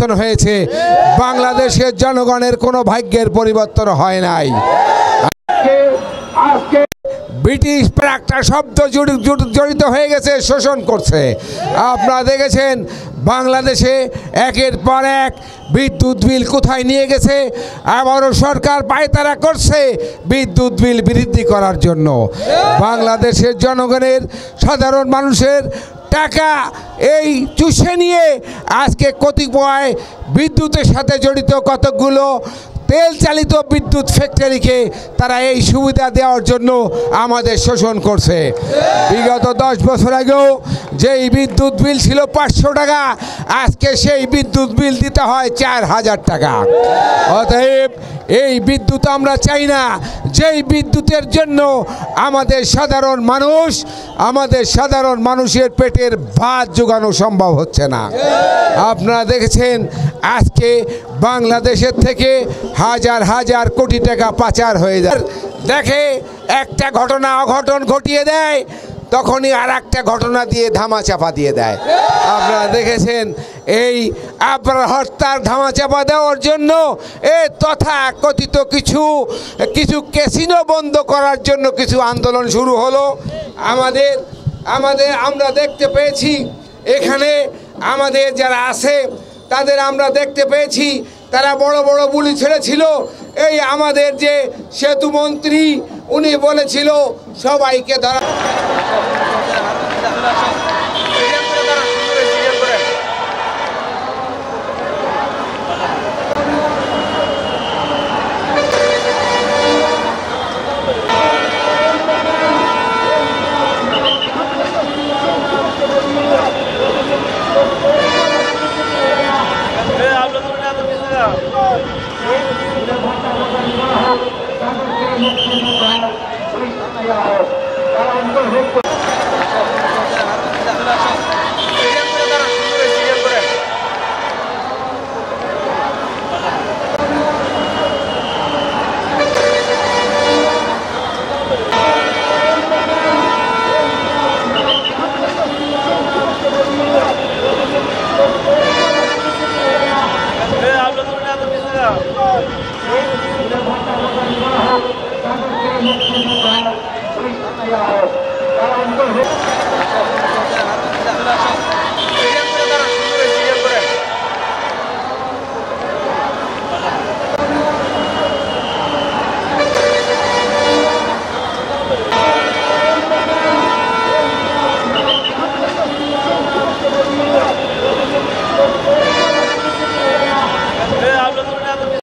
পরিবর্তন হয়েছে, বাংলাদেশের জনগণের কোনো ভাগ্যের পরিবর্তন হয় নাই। ব্রিটিশ একটা শব্দ জড়িত হয়ে গেছে, শোষণ করছে। আপনারা দেখেছেন বাংলাদেশে একের পর এক বিদ্যুৎ বিল কোথায় নিয়ে গেছে, আবারও সরকার পায়তারা করছে বিদ্যুৎ বিল বৃদ্ধি করার জন্য। বাংলাদেশের জনগণের সাধারণ মানুষের টাকা এই চুষে নিয়ে আজকে কতিপয় বিদ্যুতের সাথে জড়িত কতকগুলো তেল চালিত বিদ্যুৎ ফ্যাক্টরিকে তারা এই সুবিধা দেওয়ার জন্য আমাদের শোষণ করছে। বিগত 10 বছর আগেও যেই বিদ্যুৎ বিল ছিল 500 টাকা, আজকে সেই বিদ্যুৎ বিল দিতে হয় 4000 টাকা। অতএব এই বিদ্যুৎ আমরা চাই না, যেই বিদ্যুতের জন্য আমাদের সাধারণ মানুষের পেটের ভাত জোগানো সম্ভব হচ্ছে না। আপনারা দেখেছেন আজকে বাংলাদেশের থেকে হাজার হাজার কোটি টাকা পাচার হয়ে যায়। দেখে একটা ঘটনা অঘটন ঘটিয়ে দেয়, তখনই আর একটা ঘটনা দিয়ে ধামাচাপা দিয়ে দেয়। আপনারা দেখেছেন এই আপনার হত্যার ধামাচাপা দেওয়ার জন্য তথা কথিত কিছু ক্যাসিনো বন্ধ করার জন্য কিছু আন্দোলন শুরু হলো। আমরা দেখতে পেয়েছি এখানে আমাদের যারা আছে তাদের আমরা দেখতে পেয়েছি তারা বড় বড় বুলি ছেড়েছিল। এই আমাদের যে সেতু মন্ত্রী উনি বলেছিল সবাইকে ধরা।